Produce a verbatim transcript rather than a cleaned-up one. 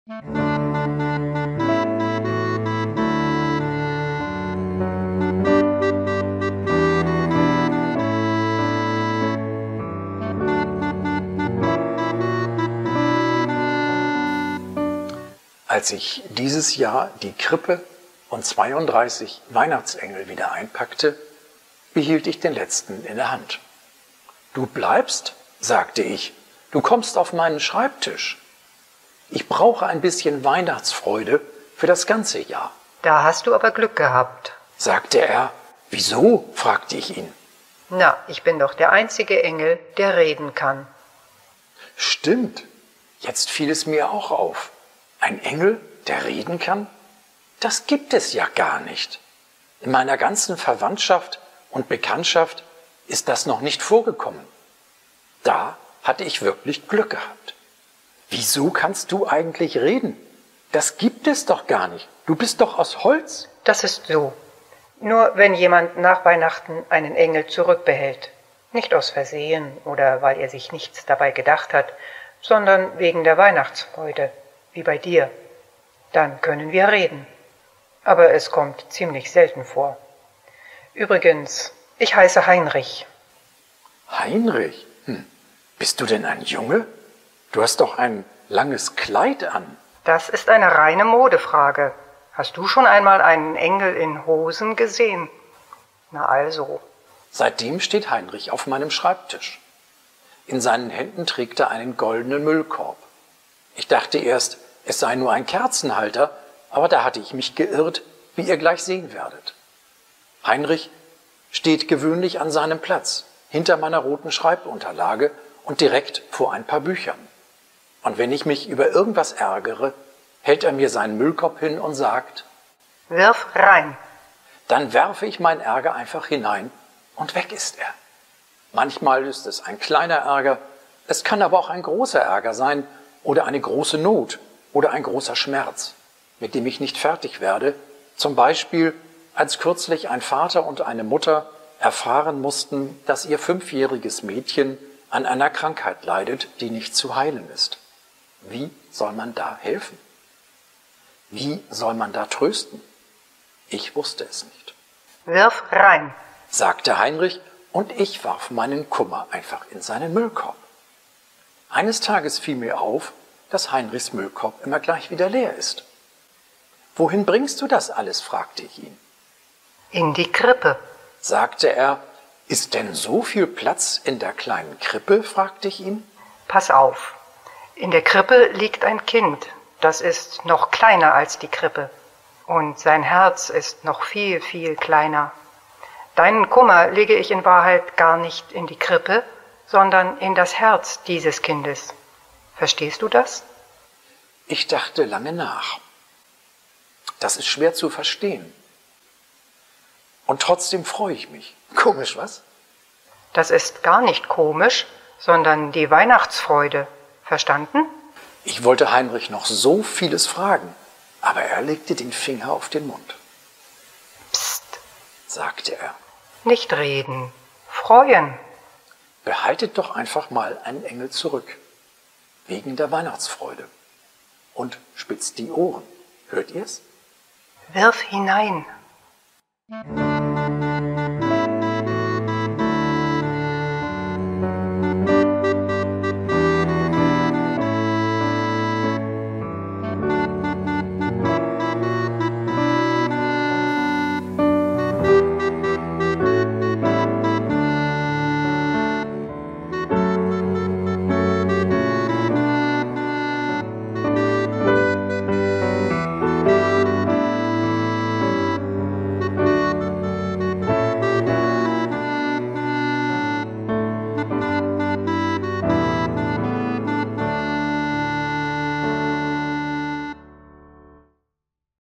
Als ich dieses Jahr die Krippe und zweiunddreißig Weihnachtsengel wieder einpackte, behielt ich den letzten in der Hand. »Du bleibst«, sagte ich, »du kommst auf meinen Schreibtisch. Ich brauche ein bisschen Weihnachtsfreude für das ganze Jahr.« »Da hast du aber Glück gehabt«, sagte er. »Wieso?«, fragte ich ihn. »Na, ich bin doch der einzige Engel, der reden kann.« »Stimmt, jetzt fiel es mir auch auf. Ein Engel, der reden kann? Das gibt es ja gar nicht. In meiner ganzen Verwandtschaft und Bekanntschaft ist das noch nicht vorgekommen. Da hatte ich wirklich Glück gehabt. Wieso kannst du eigentlich reden? Das gibt es doch gar nicht. Du bist doch aus Holz.« »Das ist so. Nur wenn jemand nach Weihnachten einen Engel zurückbehält. Nicht aus Versehen oder weil er sich nichts dabei gedacht hat, sondern wegen der Weihnachtsfreude, wie bei dir. Dann können wir reden. Aber es kommt ziemlich selten vor. Übrigens, ich heiße Heinrich.« »Heinrich? Hm. Bist du denn ein Junge? Du hast doch ein langes Kleid an.« »Das ist eine reine Modefrage. Hast du schon einmal einen Engel in Hosen gesehen?« »Na also.« Seitdem steht Heinrich auf meinem Schreibtisch. In seinen Händen trägt er einen goldenen Müllkorb. Ich dachte erst, es sei nur ein Kerzenhalter, aber da hatte ich mich geirrt, wie ihr gleich sehen werdet. Heinrich steht gewöhnlich an seinem Platz, hinter meiner roten Schreibunterlage und direkt vor ein paar Büchern. Und wenn ich mich über irgendwas ärgere, hält er mir seinen Müllkorb hin und sagt: »Wirf rein.« Dann werfe ich meinen Ärger einfach hinein und weg ist er. Manchmal ist es ein kleiner Ärger, es kann aber auch ein großer Ärger sein oder eine große Not oder ein großer Schmerz, mit dem ich nicht fertig werde. Zum Beispiel, als kürzlich ein Vater und eine Mutter erfahren mussten, dass ihr fünfjähriges Mädchen an einer Krankheit leidet, die nicht zu heilen ist. Wie soll man da helfen? Wie soll man da trösten? Ich wusste es nicht. »Wirf rein«, sagte Heinrich, und ich warf meinen Kummer einfach in seinen Müllkorb. Eines Tages fiel mir auf, dass Heinrichs Müllkorb immer gleich wieder leer ist. »Wohin bringst du das alles?«, fragte ich ihn. »In die Krippe«, sagte er. »Ist denn so viel Platz in der kleinen Krippe?«, fragte ich ihn. »Pass auf, in der Krippe liegt ein Kind, das ist noch kleiner als die Krippe. Und sein Herz ist noch viel, viel kleiner. Deinen Kummer lege ich in Wahrheit gar nicht in die Krippe, sondern in das Herz dieses Kindes. Verstehst du das?« Ich dachte lange nach. Das ist schwer zu verstehen. Und trotzdem freue ich mich. Komisch, was? Das ist gar nicht komisch, sondern die Weihnachtsfreude. Verstanden? Ich wollte Heinrich noch so vieles fragen, aber er legte den Finger auf den Mund. »Psst«, sagte er. »Nicht reden, freuen.« Behaltet doch einfach mal einen Engel zurück, wegen der Weihnachtsfreude. Und spitzt die Ohren. Hört ihr's? »Wirf hinein.«